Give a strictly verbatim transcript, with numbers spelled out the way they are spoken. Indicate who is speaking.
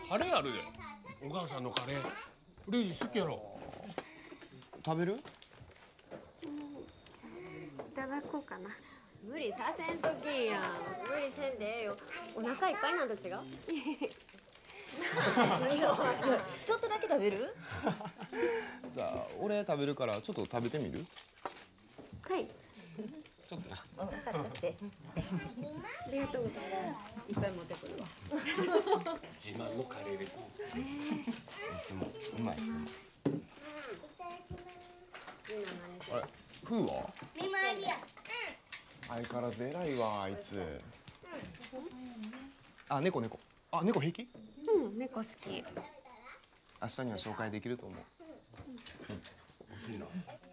Speaker 1: カレーあるで。お母さんのカレー。レイジ好きやろ。
Speaker 2: 食べる？
Speaker 3: いただこうかな。
Speaker 4: 無理させんときんや。無理せんでええよ。お腹いっぱいなんと違う？
Speaker 5: ちょっとだけ食べる？
Speaker 2: じゃあ俺食べるからちょっと食べてみる？
Speaker 4: はい。
Speaker 2: ちょっとな。
Speaker 5: うん、分かったって。
Speaker 4: ありがとうございます。いっぱい持ってくるわ。
Speaker 1: 自慢のカレーですね。
Speaker 2: でもうまい。あれ、フーは？
Speaker 6: 見回りや。
Speaker 2: 相変わらず偉いわあいつ。あ、猫猫。あ、猫平気？
Speaker 4: うん、猫好き。
Speaker 2: 明日には紹介できると思う。
Speaker 1: いいな。